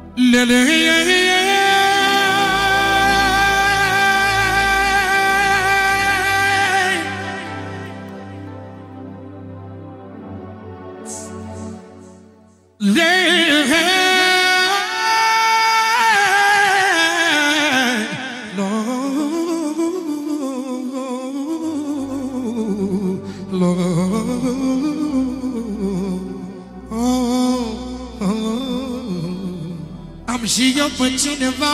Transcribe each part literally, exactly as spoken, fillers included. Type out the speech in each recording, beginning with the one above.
Am și eu pe cineva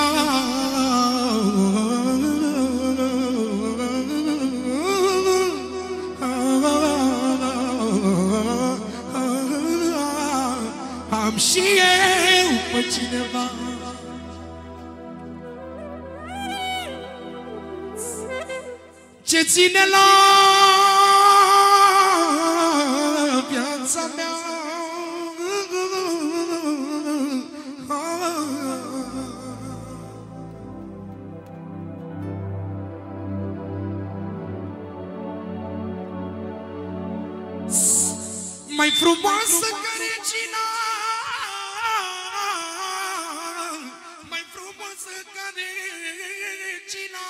Am și eu pe cineva ce ține la viața mea. Mai frumoasă ca regina, mai frumoasă ca regina,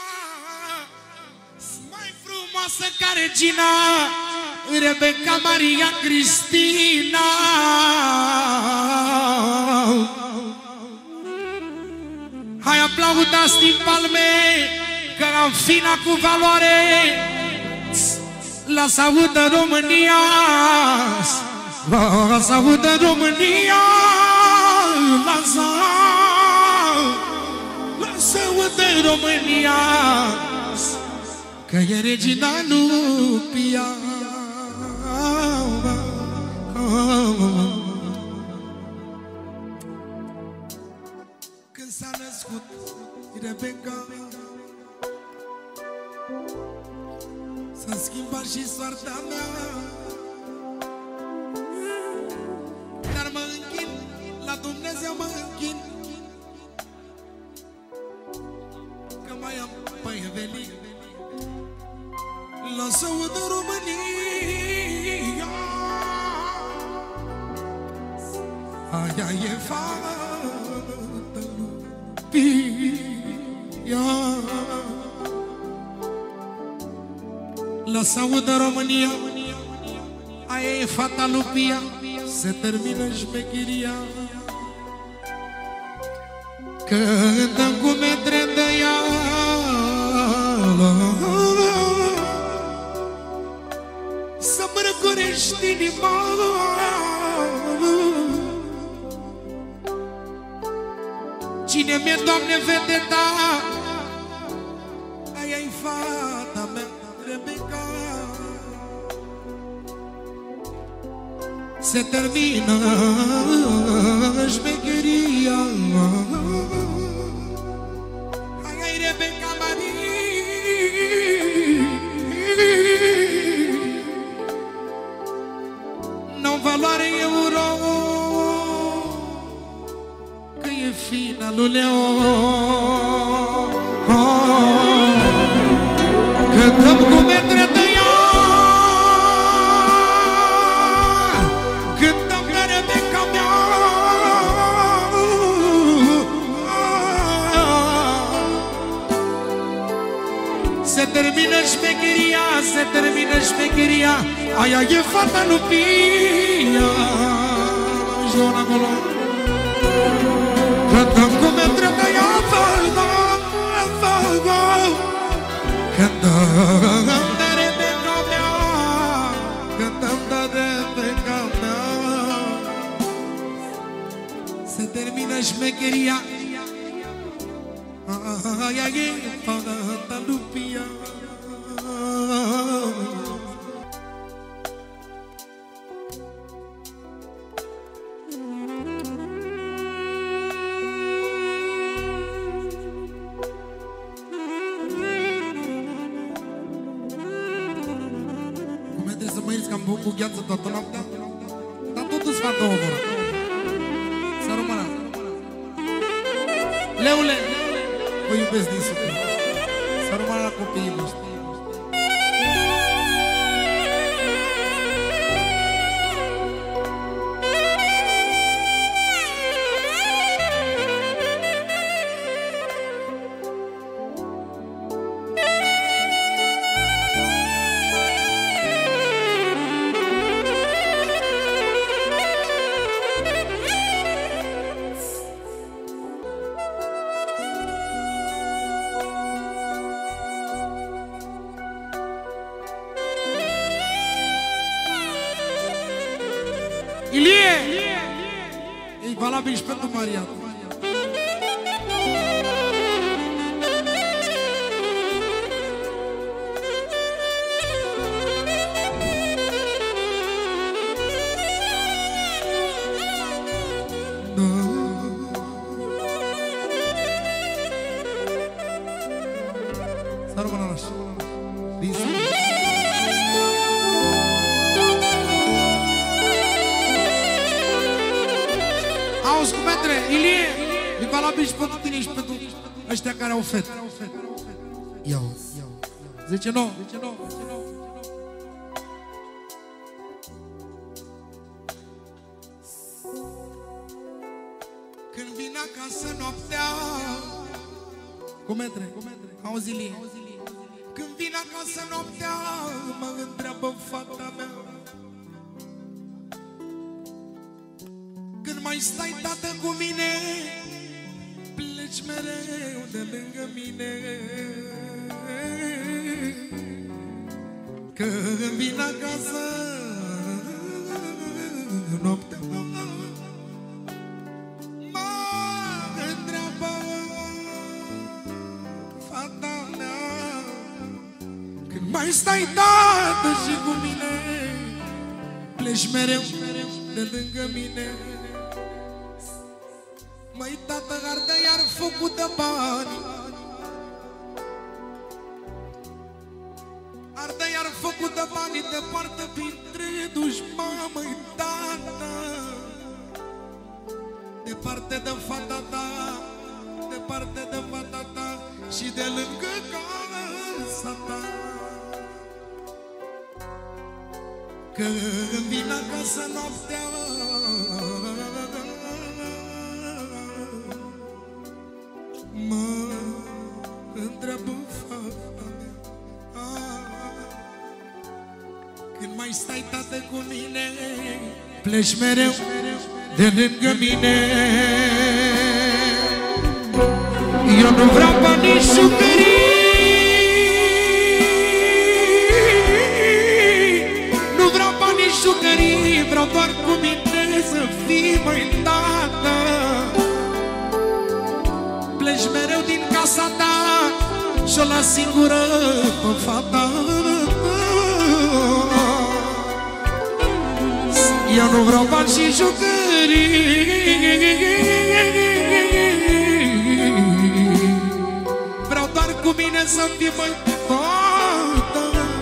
mai frumoasă ca regina, Rebecca Maria Cristina. Hai aplaudați din palme, că am fina cu valoare. La saudă România, la saudă România, la saudă România, că e regina Nubia. Când s-a născut Rebecca, s-a schimbat și soarta mea. Dar mă închin, la Dumnezeu mă închin, că mai am pe Evelin, la saudă România. Aia e fata Nubia. La saudă România, aia e fata Lupia. Se termină șmechiria, cântăm cu metre de ea. Să-mi răcorești inima, cine mi-e, Doamne, vedeta, aia-i fata mea Rebecca. Se termină șmecheria, aia-i Rebecca Marie. N-au valoare euro, că e fina lui Leo. Cântăm cu metre de ea, cântăm pe Rebecca mea. Se termină șmecheria, se termină șmecheria, aia e fata Lupia. Joan acolo. Cântăm cu metre de ea, cântăm de Rebecca mea, cântăm de Rebecca mea. Se termină șmecheria, aia e fata Lupia. Am cu gheață toată noaptea, dar totuși fac două voră. Să rămână. Leule, vă iubesc din suflet. Să rămână la copiii voștri. valabil și pentru Maria. Să rămână așa. Auzi, cu metre, Ilie, e valabil și pentru tine și pentru ăștia care au fete. Iau. Zice nu. Când vin acasă noaptea, cu metre, auzi, Ilie. Când vin acasă noaptea, mă întreabă fata mea: când mai stai, tată, cu mine? Pleci mereu de lângă mine. Când vin acasă noaptea, mă întreabă fata mea: când mai stai, tată, și cu mine? Pleci mereu de lângă mine. Măi, tată, ardă iar focul de bani, ardă iar focul de bani, departe printre dușmani, măi, tată, departe de fata ta, departe de fata ta și de lângă casa ta. Când vin acasă noaptea, mă întreabă fata mea: când mai stai, tată, cu mine? Pleci mereu de lângă mine. Eu nu vreau bani și jucării, nu vreau bani și jucării, vreau doar cu mine să fii, măi, tată. Pleci mereu din casa ta și-o las singură pe fata. Eu nu vreau bani și jucării, vreau doar cu mine să fii, măi, fata.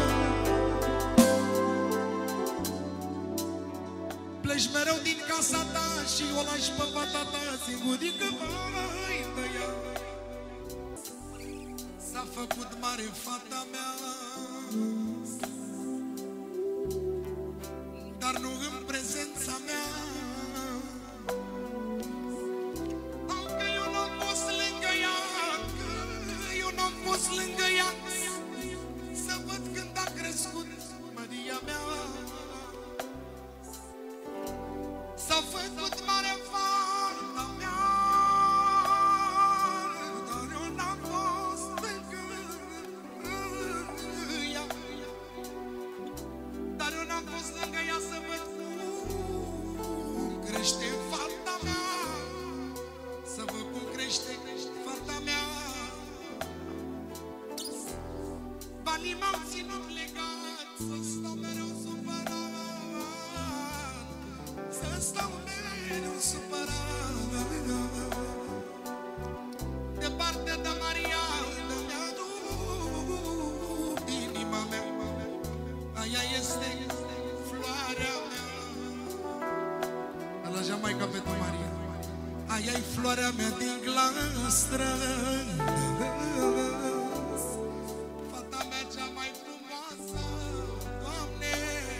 Pleci mereu din casa ta și o lași pe fata ta singurică, măi, tăia. S-a făcut mare fata mea, dar nu în prezența mea. Că eu n-am fost lângă ea, că eu n-am fost lângă ea, să văd când a crescut Maria mea. S-a făcut mare fata mea, dar eu n-am fost lângă ea, dar eu n-am fost lângă ea să văd cum crește fata mea, să văd cum crește fata mea. Banii m-au ținut legat, să stau mereu supărat, să stau mereu supărat. Departe de Maria, îmi aduc inima mea, aia este floarea mea. La Jamaica pentru Maria. Aia-i floarea mea din glastră, fata mea cea mai frumoasă, Doamne.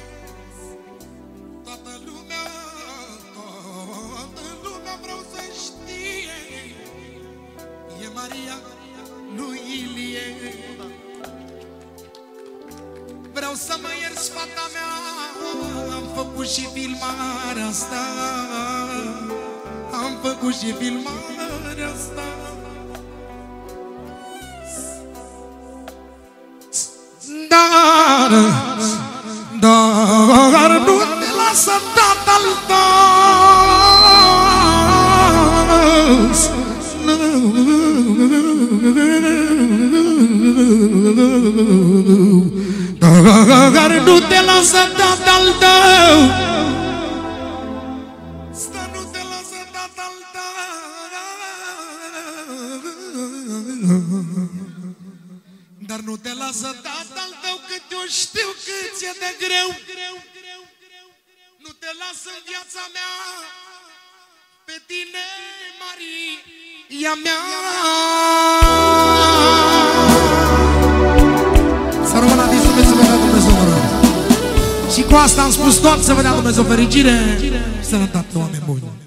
Toată lumea, toată lumea vreau să știe, e Maria lui Ilie. Vreau să mă ierți, fata mea, am făcut și filmarea asta, am făcut și filmarea asta. Dar, dar nu te lasă tatăl tău, las, dar nu te lasă tatăl tău, stă nu te lasă tatăl tău, dar nu te lasă tatăl tău, că eu știu cât ți-e de greu. Nu te las în viața mea, pe tine, Maria mea. Să rămână din Dumnezeu, să vă dea Dumnezeu noroc. Și cu asta am spus tot, să vă dea Dumnezeu fericire, sănătate, oameni buni.